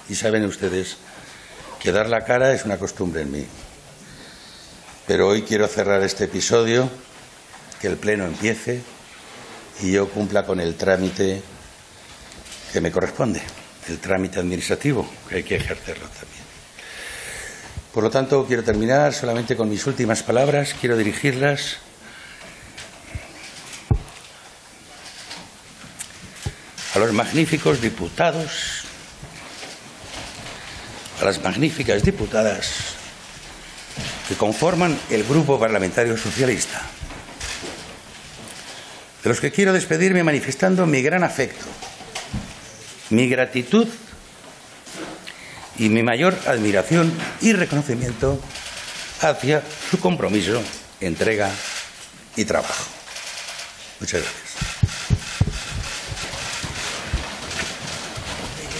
Y saben ustedes que dar la cara es una costumbre en mí. Pero hoy quiero cerrar este episodio, que el Pleno empiece y yo cumpla con el trámite que me corresponde, el trámite administrativo, que hay que ejercerlo también. Por lo tanto, quiero terminar solamente con mis últimas palabras, quiero dirigirlas a los magníficos diputados, a las magníficas diputadas que conforman el Grupo Parlamentario Socialista, de los que quiero despedirme manifestando mi gran afecto, mi gratitud y mi mayor admiración y reconocimiento hacia su compromiso, entrega y trabajo. Muchas gracias.